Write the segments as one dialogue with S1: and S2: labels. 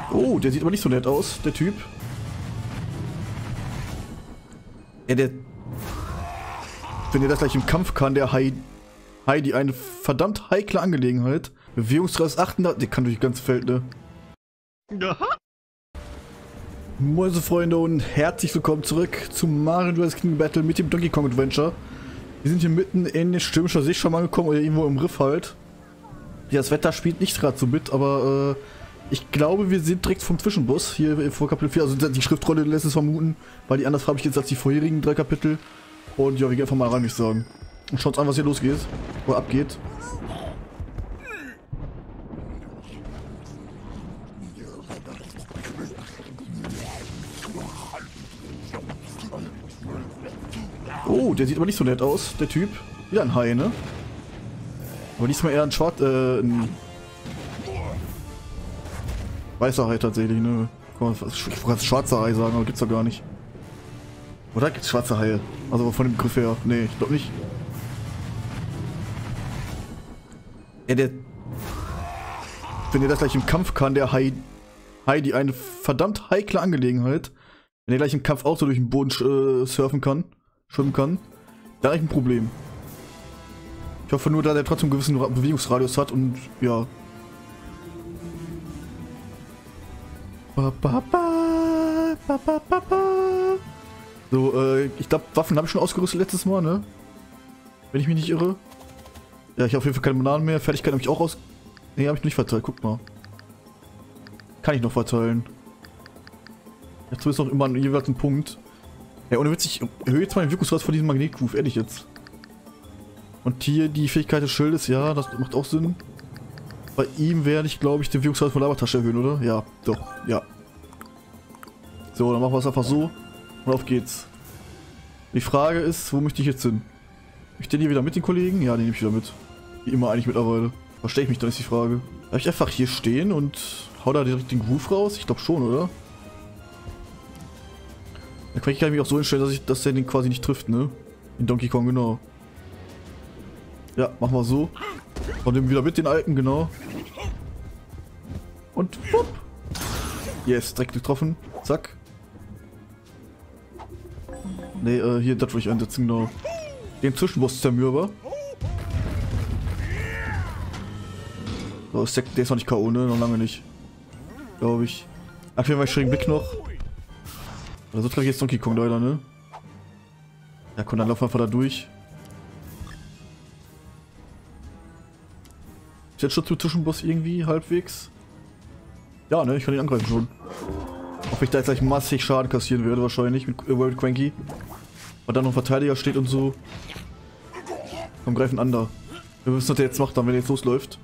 S1: Oh, der sieht aber nicht so nett aus, der Typ. Wenn er das gleich im Kampf kann, der Heidi, eine verdammt heikle Angelegenheit. Bewegungsradius 800, der kann durch das ganze Feld, ne? Mäusefreunde und herzlich willkommen zurück zu Mario vs. King Battle mit dem Donkey Kong Adventure. Wir sind hier mitten in stürmischer See schon mal angekommen, oder irgendwo im Riff halt. Ja, das Wetter spielt nicht gerade so mit, aber ich glaube, wir sind direkt vom Zwischenboss hier vor Kapitel 4. Also die Schriftrolle lässt es vermuten, weil die anders farbig ist als die vorherigen 3 Kapitel. Und ja, wir gehen einfach mal rein, würde ich sagen. Und schauen uns an, was hier losgeht. Oder abgeht. Oh, der sieht aber nicht so nett aus, der Typ. Wieder ein Hai, ne? Aber diesmal eher ein ein weißer Hai tatsächlich, ne? Ich wollte schwarzer Hai sagen, aber gibt's doch gar nicht. Oder gibt's schwarze Haie? Also von dem Begriff her. Nee, ich glaube nicht. Wenn er das gleich im Kampf kann, der Heidi, eine verdammt heikle Angelegenheit. Wenn er gleich im Kampf auch so durch den Boden schwimmen kann, da habe ich ein Problem. Ich hoffe nur, dass er trotzdem einen gewissen Bewegungsradius hat und ja. So, ich glaube, Waffen habe ich schon ausgerüstet letztes Mal, ne? Wenn ich mich nicht irre. Ja, ich habe auf jeden Fall keine Bananen mehr. Fertigkeit habe ich auch aus... Ne, habe ich nicht verteilt. Guck mal. Kann ich noch verteilen. Dazu ist noch immer jeweils ein Punkt. Ja, ohne Witz, ich erhöhe jetzt mal den Wirkungsgrad von diesem Magnetgroove. Ehrlich jetzt. Und hier die Fähigkeit des Schildes. Ja, das macht auch Sinn. Bei ihm werde ich, glaube ich, den Wirkungsgrad von der Labertasche erhöhen, oder? Ja, doch. Ja. So, dann machen wir es einfach so. Und auf geht's. Die Frage ist, wo möchte ich jetzt hin? Ich den hier wieder mit den Kollegen? Ja, den nehme ich wieder mit. Wie immer eigentlich mittlerweile. Verstehe ich mich, dann ist die Frage. Darf ich einfach hier stehen und hau da direkt den Groove raus? Ich glaube schon, oder? Da kann ich mich auch so hinstellen, dass der den quasi nicht trifft, ne? In Donkey Kong, genau. Ja, machen wir so. Und nehmen wieder mit den alten, genau. Und wupp. Yes, direkt getroffen. Zack. Ne, hier, das würde ich einsetzen, genau. Den Zwischenboss zermürber. So, der ist noch nicht K.O., ne? Noch lange nicht. Glaube ich. Aktivieren wir schrägen Blick noch. Oder so treffe ich jetzt Donkey Kong leider, ne? Ja, komm, dann laufen wir einfach da durch. Ist jetzt schon zum Zwischenboss irgendwie halbwegs? Ja, ne? Ich kann ihn angreifen schon. Ob ich da jetzt gleich massig Schaden kassieren werde, wahrscheinlich mit World Cranky. Weil da noch ein Verteidiger steht und so. Komm, greifen an da. Wir wissen, was der jetzt macht, dann, wenn er jetzt losläuft.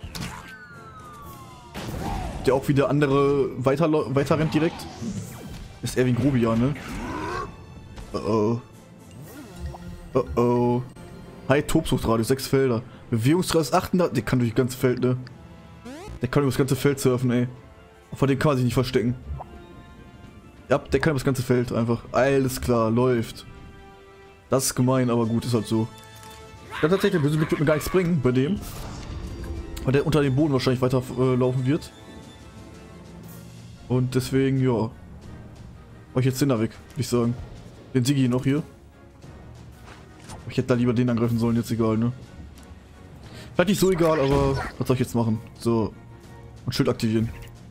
S1: Der auch wieder andere weiter rennt direkt. Ist eher wie ein Grobian, ne? Oh oh. Oh oh. Hi, Tobsuchtradius, 6 Felder. Bewegungsradius 800. Der kann durch das ganze Feld, ne? Der kann über das ganze Feld surfen, ey. Vor dem kann man sich nicht verstecken. Ja, der kann über das ganze Feld einfach. Alles klar, läuft. Das ist gemein, aber gut, ist halt so. Ja, tatsächlich, der böse Blick wird mir gar nichts bringen bei dem. Weil der unter dem Boden wahrscheinlich weiter laufen wird. Und deswegen, ja. Mach ich jetzt den da weg, würde ich sagen. Den Siggi noch hier. Ich hätte da lieber den angreifen sollen, jetzt egal, ne? Vielleicht nicht so egal, aber was soll ich jetzt machen? So. Und Schild aktivieren.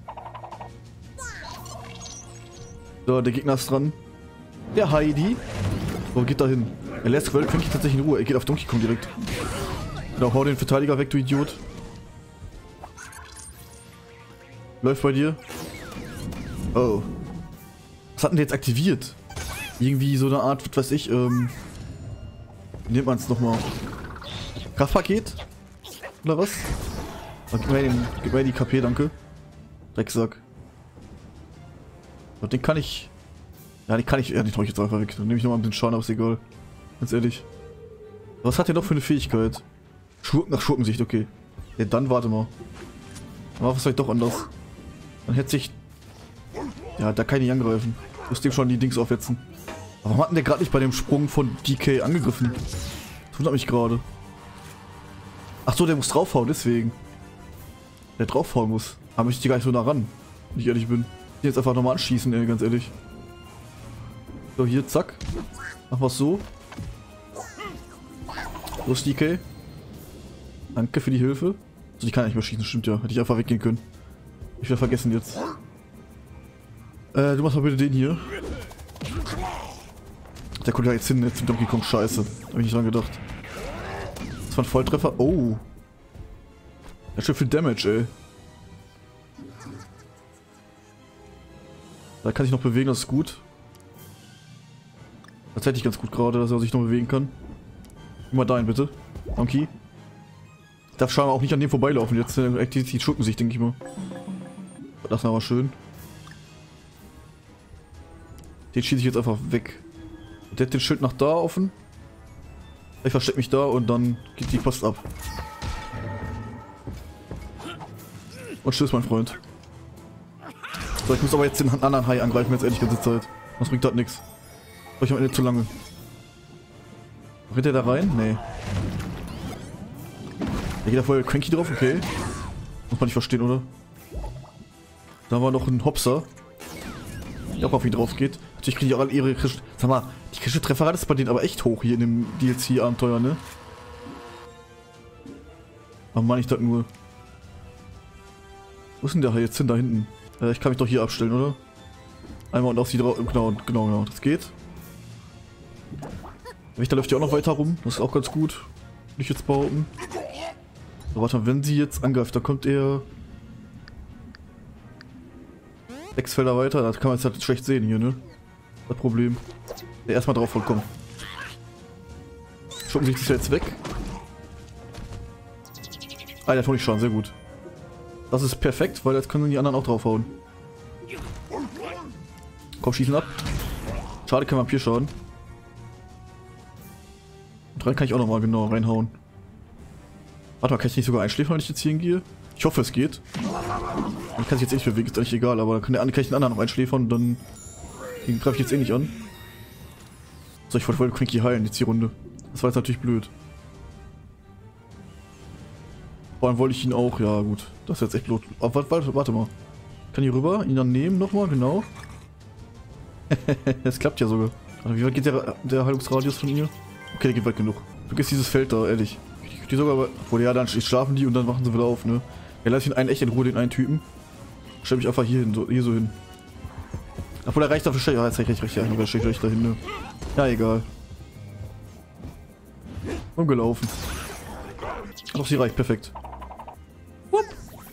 S1: So, der Gegner ist dran. Der Heidi. Wo geht da hin? Er lässt World Cranky tatsächlich in Ruhe. Er geht auf Donkey Kong direkt. Genau, hau den Verteidiger weg, du Idiot. Läuft bei dir. Oh. Was hat denn der jetzt aktiviert? Irgendwie so eine Art, was weiß ich, wie nennt man es nochmal? Kraftpaket? Oder was? Gib mir die KP, danke. Drecksack. Und den kann ich... Ja, den kann ich... Ja, den tue ich jetzt einfach weg. Dann nehme ich nochmal ein bisschen Schaden, aber ist egal. Ganz ehrlich. Was hat der noch für eine Fähigkeit? Nach Schurkensicht, okay. Ja, dann warte mal. Aber was vielleicht doch anders. Dann hätte sich... Ja, da kann ich nicht angreifen. Ich muss dem schon die Dings aufwetzen. Aber warum hat denn der gerade nicht bei dem Sprung von DK angegriffen? Das wundert mich gerade. Ach so, der muss draufhauen, deswegen. Der draufhauen muss. Aber möchte ich gar nicht so nah ran. wenn ich ehrlich bin. Jetzt einfach nochmal anschießen, ey, ganz ehrlich. So, hier, zack. Machen wir's so. Los, DK. Danke für die Hilfe. Also, die kann nicht mehr schießen, stimmt ja. Hätte ich einfach weggehen können. Ich werde vergessen jetzt. Du machst mal bitte den hier. Der kommt ja jetzt hin, jetzt zum Donkey Kong, scheiße. Hab ich nicht dran gedacht. Das war ein Volltreffer. Oh. Ja, schön viel Damage, ey. Da kann sich noch bewegen, das ist gut. Tatsächlich ganz gut gerade, dass er sich noch bewegen kann. Geh mal dahin, bitte. Donkey. Darf scheinbar auch nicht an dem vorbeilaufen. Jetzt die schucken sich, denke ich mal. Das ist aber schön. Den schieße ich jetzt einfach weg. Der hat den Schild nach da offen. Ich verstecke mich da und dann geht die Post ab. Und tschüss, mein Freund. So, ich muss aber jetzt den anderen Hai angreifen, jetzt ehrlich die ganze Zeit. Das bringt das nichts. Ich am Ende zu lange. Rennt der da rein? Nee. Da geht da voll Cranky drauf, okay. Muss man nicht verstehen, oder? Da war noch ein Hopser. Der auch auf ihn drauf geht. Natürlich kriegen die auch alle ihre Krische. Sag mal, die Krische-Trefferrate ist bei denen aber echt hoch hier in dem DLC-Abenteuer, ne? Aber meine ich das nur. Wo ist denn der Hai jetzt hin? Da hinten. Ich kann mich doch hier abstellen, oder? Einmal und auf sie drauf. Genau. Das geht. Der Wächter läuft ja auch noch weiter rum. Das ist auch ganz gut. Würde ich jetzt behaupten. So, warte mal, wenn sie jetzt angreift, da kommt er 6 Felder weiter. Das kann man jetzt halt schlecht sehen hier, ne? Das Problem. Der erstmal drauf vollkommen. Schucken sich das ja jetzt weg. Ah, der hat nicht Schaden, sehr gut. Das ist perfekt, weil jetzt können die anderen auch draufhauen. Komm, schießen ab. Schade, kein Vampirschaden. Und rein kann ich auch nochmal genau reinhauen. Warte mal, kann ich nicht sogar einschläfern, wenn ich jetzt hier hingehe? Ich hoffe, es geht. Dann kann ich jetzt eh nicht bewegen, ist eigentlich egal, aber dann kann ich den anderen noch einschläfern und dann den greife ich jetzt eh nicht an. So, ich wollte Cranky heilen jetzt die Runde. Das war jetzt natürlich blöd. Vor allem wollte ich ihn auch, ja gut. Das ist jetzt echt blöd. Oh, warte mal. Kann hier rüber, ihn dann nehmen nochmal, genau. Es klappt ja sogar. Also, wie weit geht der Heilungsradius von ihr? Okay, der geht weit genug. Vergiss dieses Feld da, ehrlich. Die sogar, obwohl ja, dann schlafen die und dann wachen sie wieder auf, ne? Ja, lass ihn einen echt in Ruhe, den einen Typen. Stell mich einfach hier hin, hier so hin. Obwohl er reicht dafür schlecht. Ja, jetzt reicht recht, ja, aber steht gleich dahin, ne? Ja, egal. Umgelaufen. Doch, sie reicht, perfekt. Wupp.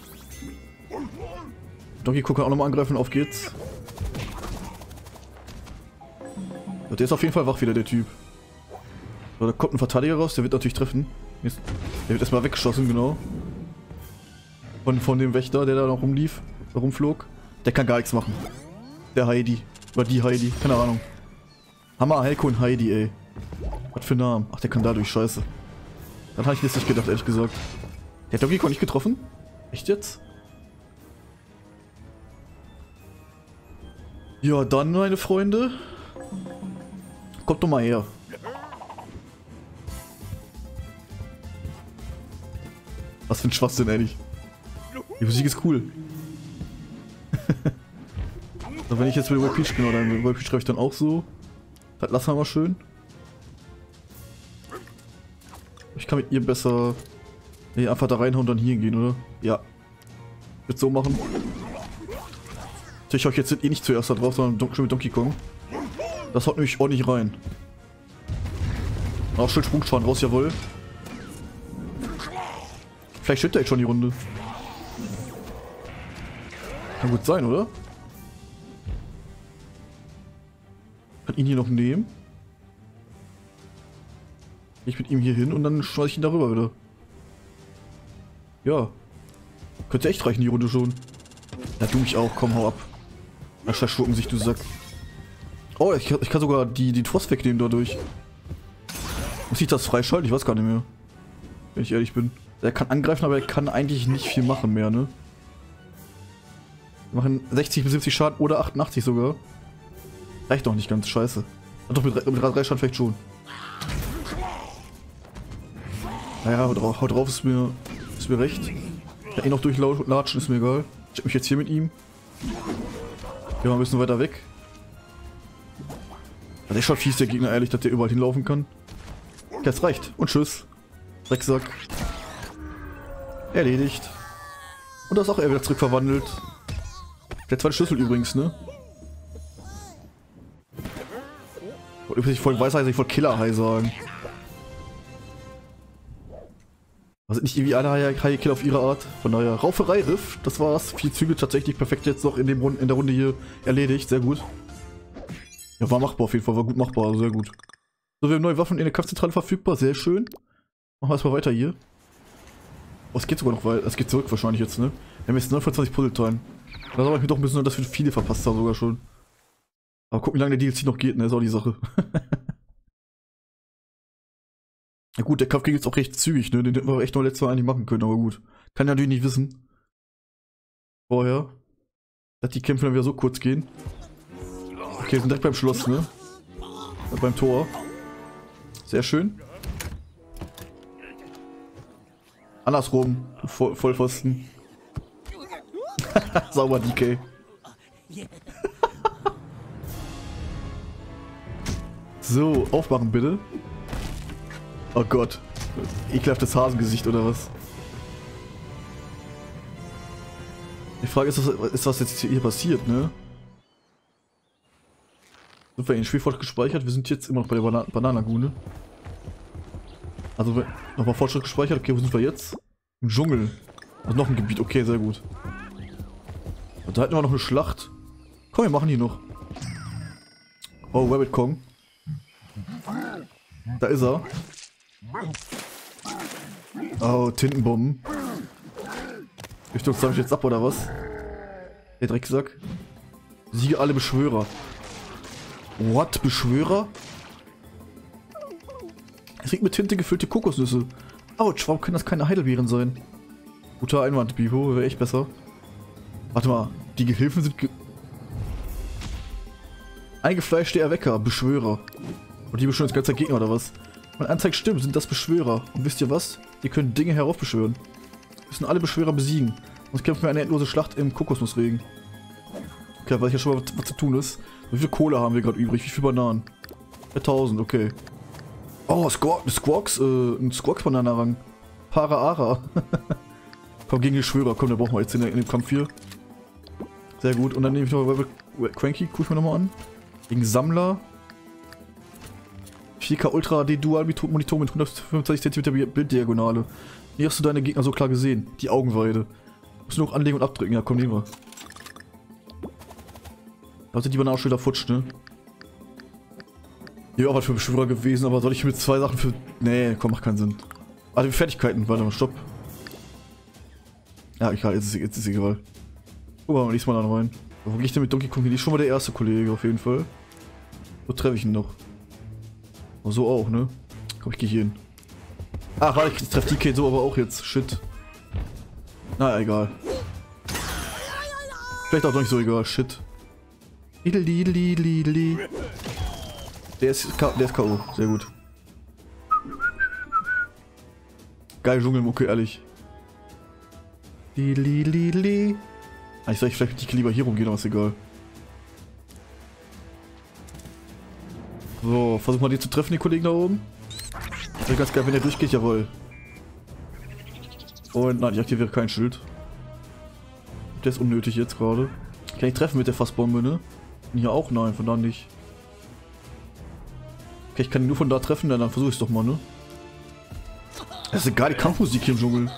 S1: Donkey Kong kann auch nochmal angreifen, auf geht's. Ja, der ist auf jeden Fall wach wieder, der Typ. So, da kommt ein Verteidiger raus, der wird natürlich treffen. Der wird erstmal weggeschossen, genau. Von dem Wächter, der da noch rumflog. Der kann gar nichts machen. Der Heidi. Oder die Heidi, keine Ahnung. Hammer, Heiko und Heidi, ey. Was für Namen. Ach, der kann dadurch, scheiße. Dann habe ich jetzt nicht gedacht, ehrlich gesagt. Der hat Donkey Kong nicht getroffen? Echt jetzt? Ja, dann, meine Freunde. Kommt doch mal her. Was für ein Schwachsinn, ehrlich. Die Musik ist cool. So, wenn ich jetzt mit World Peach, genau, dann World Peach schreibe ich dann auch so. Das lassen wir mal schön. Ich kann mit ihr besser einfach da reinhauen und dann hier hingehen, oder? Ja. Ich würde so machen. Ich euch jetzt eh nicht zuerst da drauf, sondern schon mit Donkey Kong. Das haut nämlich ordentlich rein. Auch schön Sprungschaden raus, jawohl. Vielleicht stimmt er jetzt schon die Runde. Kann gut sein, oder? Kann ihn hier noch nehmen. Ich mit ihm hier hin und dann schmeiß ich ihn darüber wieder. Ja. Könnte echt reichen, die Runde schon. Ja, du mich auch. Komm, hau ab. Na, schurken sich, du Sack. Oh, ich kann sogar die Trost wegnehmen dadurch. Muss ich das freischalten? Ich weiß gar nicht mehr. Wenn ich ehrlich bin. Er kann angreifen, aber er kann eigentlich nicht viel machen mehr, ne? Wir machen 60 bis 70 Schaden oder 88 sogar. Reicht doch nicht ganz, scheiße. Doch, mit 3 Schaden vielleicht schon. Naja, haut drauf, ist mir recht. Ja, eh noch durchlatschen, ist mir egal. Ich check mich jetzt hier mit ihm. Gehen wir ein bisschen weiter weg. Das ist schon fies, der Gegner, ehrlich, dass der überall hinlaufen kann. Okay, das reicht. Und tschüss. Drecksack. Erledigt. Und da ist auch er wieder zurückverwandelt. Der zweite Schlüssel übrigens, ne? Ich wollte Weisheit, ich wollte Killer-Hai sagen. Also nicht irgendwie alle Haie-Killer auf ihre Art. Von daher, Rauferei-Riff, das war's. 4 Züge tatsächlich perfekt jetzt noch in der Runde hier erledigt. Sehr gut. Ja, war machbar auf jeden Fall, war gut machbar, sehr gut. So, wir haben neue Waffen in der Kampfzentrale verfügbar, sehr schön. Machen wir erstmal weiter hier. Oh, es geht sogar noch weiter, es geht zurück wahrscheinlich jetzt, ne? Wir haben jetzt 29 Puzzleteilen. Da habe ich mir doch ein bisschen, dass wir viele verpasst haben sogar schon. Aber guck, wie lange der DLC noch geht, ne? Ist auch die Sache. Ja gut, der Kampf ging jetzt auch recht zügig, ne? Den hätten wir echt noch letztes Mal eigentlich machen können, aber gut. Kann ja natürlich nicht wissen. Vorher. Dass die Kämpfe dann wieder so kurz gehen. Okay, wir sind direkt beim Schloss, ne? Beim Tor. Sehr schön. Andersrum. Vollpfosten. Sauber, DK. So, aufmachen bitte. Oh Gott. Ekelhaftes Hasengesicht oder was? Die Frage ist, was jetzt hier passiert, ne? Sind wir in den Spielfortschritt gespeichert? Wir sind jetzt immer noch bei der Bananenlagune. Also nochmal Fortschritt gespeichert. Okay, wo sind wir jetzt? Im Dschungel. Also noch ein Gebiet. Okay, sehr gut. Und da hatten wir noch eine Schlacht. Komm, wir machen die noch. Oh, Rabbit Kong. Da ist er. Oh, Tintenbomben. Richtung uns damit jetzt ab, oder was? Der Drecksack. Siege alle Beschwörer. What? Beschwörer? Es riecht mit Tinte gefüllte Kokosnüsse. Autsch, warum können das keine Heidelbeeren sein? Guter Einwand, Bibo, wäre echt besser. Warte mal, die Gehilfen sind eingefleischte Erwecker, Beschwörer. Und die beschwören das ganze Gegner, oder was? Mein Anzeige stimmt, sind das Beschwörer. Und wisst ihr was? Die können Dinge heraufbeschwören. Wir müssen alle Beschwörer besiegen. Sonst kämpfen wir eine endlose Schlacht im Kokosnussregen. Okay, weiß ich ja schon mal, was zu tun ist. Wie viel Kohle haben wir gerade übrig? Wie viele Bananen? 1000, okay. Oh, Squawks, ein Squawks-Bananenrang. Para-Ara. Komm, gegen die Schwörer. Komm, der brauchen wir jetzt in dem Kampf hier. Sehr gut. Und dann nehme ich noch Cranky, guck ich mir nochmal an. Gegen Sammler. 4K Ultra HD Dual Monitor mit 125 cm Bilddiagonale. Wie hast du deine Gegner so klar gesehen? Die Augenweide. Musst du noch anlegen und abdrücken. Ja, komm, nehmen wir. Da sind die Bananen auch schon wieder futsch, ne? Ja, auch was für Beschwörer gewesen, aber soll ich mit 2 Sachen für... Nee, komm, macht keinen Sinn. Also Fertigkeiten, warte mal, stopp. Ja, egal, jetzt ist egal. Gucken wir mal nächstes Mal dann rein. Wo gehe ich denn mit Donkey Kong hin? Die ist schon mal der erste Kollege auf jeden Fall. Wo treffe ich ihn noch? Oh, so auch, ne? Komm, ich gehe hier hin. Ach, warte, ich treffe DK so aber auch jetzt. Shit. Na, egal. Vielleicht auch noch nicht so egal. Shit. Der ist K.O. Sehr gut. Geil Dschungelmucke, ehrlich. Eigentlich soll ich vielleicht mit DK lieber hier rumgehen, aber ist egal. So, versuch mal den zu treffen, die Kollegen da oben. Das wäre ganz geil, wenn der durchgeht, jawohl. Und nein, ich aktiviere kein Schild. Der ist unnötig jetzt gerade. Kann ich treffen mit der Fassbombe, ne? Und hier auch? Nein, von da nicht. Okay, ich kann ihn nur von da treffen, dann versuche ich es doch mal, ne? Das ist eine geile Kampfmusik hier im Dschungel.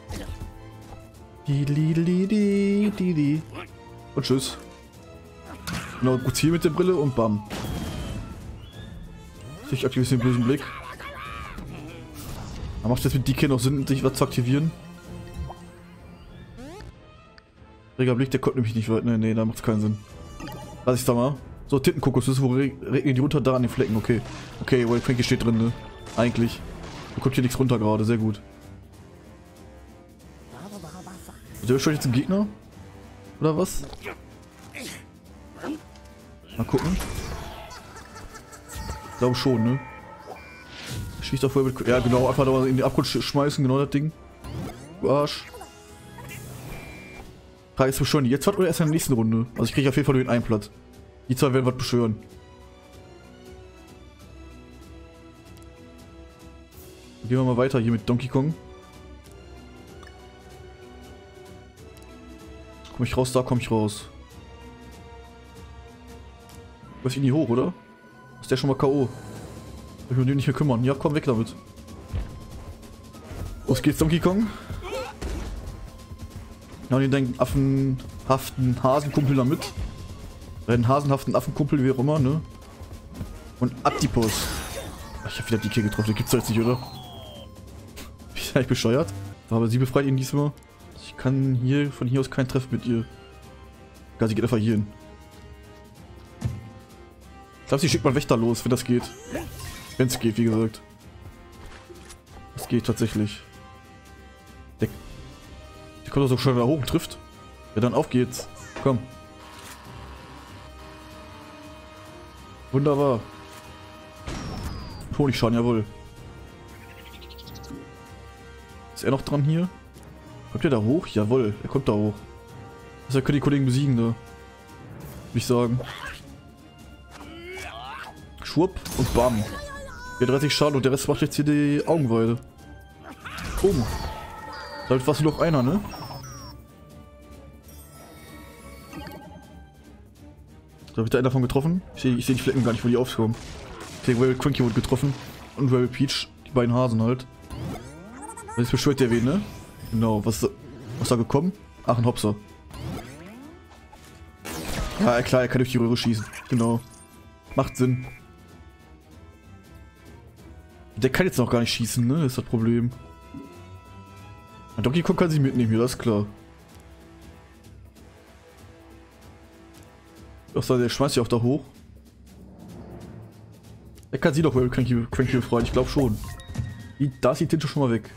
S1: Und tschüss. Genau, gut Ziel mit der Brille und bam. Ich aktiviere den bösen Blick. Aber macht es jetzt mit DK noch Sinn, sich was zu aktivieren? Reger Blick, der kommt nämlich nicht weit. Nee, da macht es keinen Sinn. Lass ich da mal. So, Tintenkokos, wo regnen die runter? Da an den Flecken, okay. Okay, Wild Cranky steht drin, ne? Eigentlich. Da kommt hier nichts runter gerade, sehr gut. Der schon jetzt ein Gegner? Oder was? Mal gucken. Ich glaube schon, ne? Schießt auf Wild Cranky. Ja, genau, einfach da in den Abgrund schmeißen, genau das Ding. Du Arsch. Frage ist, beschwören die jetzt was oder erst in der nächsten Runde? Also ich kriege auf jeden Fall nur den einen Platz. Die zwei werden was beschwören. Gehen wir mal weiter hier mit Donkey Kong. Komm ich raus, da komm ich raus. Du bist nie hoch, oder? Ist der schon mal K.O.? Soll ich mich um den nicht mehr kümmern? Ja, komm weg damit. Los geht's, Donkey Kong. Ja, und deinen affenhaften Hasenkumpel da mit. Deinen hasenhaften Affenkumpel, wie auch immer, ne? Und ab die Post. Ich hab wieder die Kill getroffen, den gibt's doch jetzt nicht, oder? Bin ich eigentlich bescheuert? Aber sie befreit ihn diesmal. Ich kann hier von hier aus keinen Treffen mit ihr. Egal, sie geht einfach hier hin. Ich glaube, sie schickt mal Wächter los, wenn das geht. Wenn es geht, wie gesagt. Das geht tatsächlich. Die kommt doch schon da hoch und trifft. Ja, dann auf geht's. Komm. Wunderbar. Honigschaden, jawohl. Ist er noch dran hier? Kommt der da hoch? Jawohl, er kommt da hoch. Also, er könnte die Kollegen besiegen, da. Würde ich sagen. Schwupp und bam. Der 30 Schaden und der Rest macht jetzt hier die Augenweide. Boom. Damit warst du noch einer, ne? Da wird da einer davon getroffen. Ich seh die Flecken gar nicht, wo die aufkommen. Der Rebel Cranky wurde getroffen. Und Rebel Peach, die beiden Hasen halt. Jetzt beschwört der wen, ne? Genau, was da gekommen? Ach, ein Hopser. Ja, klar, er kann durch die Röhre schießen. Genau. Macht Sinn. Der kann jetzt noch gar nicht schießen, ne? Das ist das Problem. Donkey Kong kann sie mitnehmen hier, das ist klar. Außer der schmeißt ja auch da hoch. Er kann sie doch wohl Cranky befreien, ich glaube schon. Da ist die Tinte schon mal weg.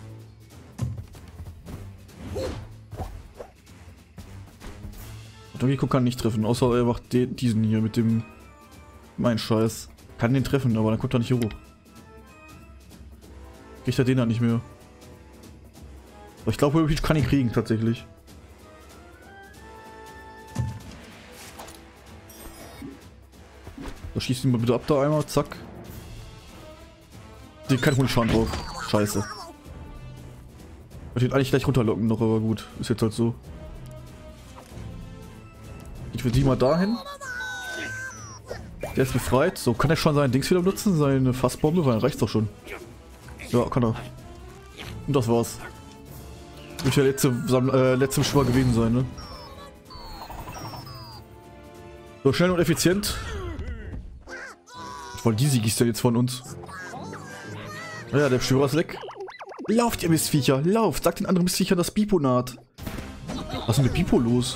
S1: Donkey Kong kann nicht treffen, außer er macht diesen hier mit dem... Mein Scheiß. Kann den treffen, aber dann kommt er nicht hier hoch. Kriegt er den dann nicht mehr. Aber ich glaube, Rebel Peach kann ihn kriegen, tatsächlich. Da schießt ihn mal bitte ab da einmal, zack. Den kein Honigschaden drauf. Scheiße. Ich würde ihn eigentlich gleich runterlocken noch, aber gut. Ist jetzt halt so. Ich will die mal dahin. Der ist befreit. So, kann er schon sein Dings wieder benutzen? Seine Fassbombe? Weil dann reicht's doch schon. Ja, kann er. Und das war's. Wird ja letzte Schwur gewesen sein, ne? So, schnell und effizient. Voll die Sieg ist ja jetzt von uns. Ja, der Beschwörer ist weg. Lauft, ihr Mistviecher, lauft! Sagt den anderen Mistviechern, dass Bipo naht. Was ist denn mit Bipo los?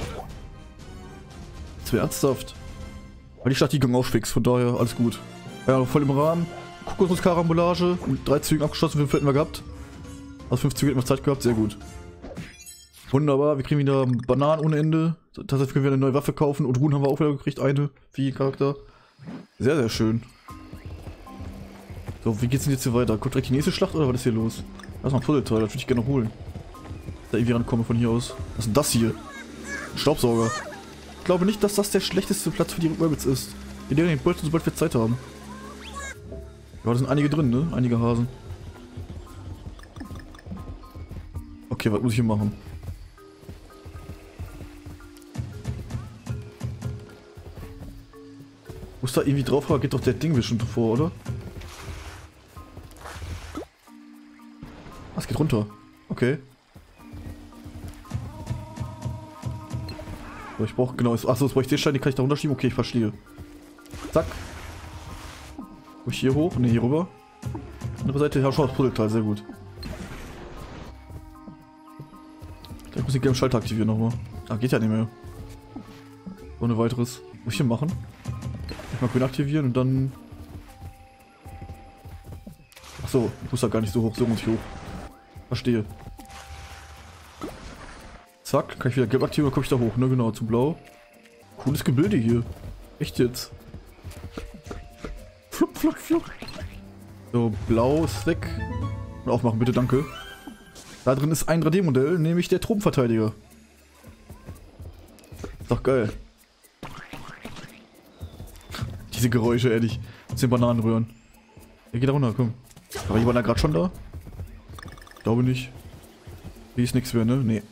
S1: Das wäre ernsthaft. Weil die Stadt die Gang aufschwächst, von daher alles gut. Ja, voll im Rahmen. Kokosnuss-Karambolage. Mit 3 Zügen abgeschlossen, 5 hätten wir gehabt. Also 5 Züge hätten wir Zeit gehabt, sehr gut. Wunderbar, wir kriegen wieder Bananen ohne Ende. Das heißt, wir können wieder eine neue Waffe kaufen. Und Ruhen haben wir auch wieder gekriegt, eine für jeden Charakter. Sehr, sehr schön. So, wie geht's denn jetzt hier weiter? Kommt direkt die nächste Schlacht oder was ist hier los? Das ist noch ein Puzzleteil, das würde ich gerne noch holen. Da irgendwie rankomme von hier aus. Was ist denn das hier? Ein Staubsauger. Ich glaube nicht, dass das der schlechteste Platz für die Rabbits ist. Wir nehmen den Bolzen, sobald wir Zeit haben. Ja, da sind einige drin, ne? Einige Hasen. Okay, was muss ich hier machen? Muss da irgendwie drauf, aber geht doch der Ding schon vor, oder? Was geht runter? Okay. So, ich brauche genau. Achso, jetzt brauche ich den Stein, den kann ich da runterschieben. Okay, ich verstehe. Zack. Muss ich hier hoch? Ne, hier rüber. Andere Seite, ja, schon das Puzzleteil, sehr gut. Ich muss den gelben Schalter aktivieren nochmal. Ah, geht ja nicht mehr. Ohne weiteres. Muss ich hier machen? Mal grün aktivieren und dann... Achso, ich muss da gar nicht so hoch, so muss ich hoch. Verstehe. Zack, kann ich wieder gelb aktivieren, dann komme ich da hoch, ne, genau, zu blau. Cooles Gebilde hier. Echt jetzt. Flupp, flupp, flupp. So, blau ist weg. Und aufmachen, bitte, danke. Da drin ist ein 3D-Modell, nämlich der Truppverteidiger. Ist doch geil. Diese Geräusche, ehrlich. Das sind Bananen rühren. Ja, geh da runter, komm. Aber die waren da gerade schon da? Glaube nicht. Hier ist nichts mehr, ne? Nee.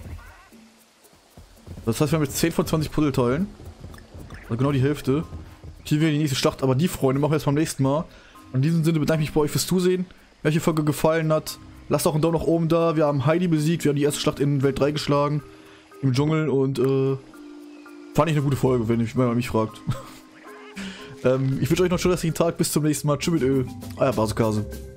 S1: Das heißt, wir haben jetzt 10 von 20 Puzzleteilen. Also genau die Hälfte. Hier wäre die nächste Schlacht, aber die Freunde machen wir jetzt beim nächsten Mal. In diesem Sinne bedanke ich mich bei euch fürs Zusehen. Welche Folge gefallen hat, lasst auch einen Daumen nach oben da. Wir haben Heidi besiegt, wir haben die erste Schlacht in Welt 3 geschlagen. Im Dschungel und fand ich eine gute Folge, wenn man mich fragt. Ich wünsche euch noch einen schönen restlichen Tag, bis zum nächsten Mal. Tschüss mit Euer Basukase.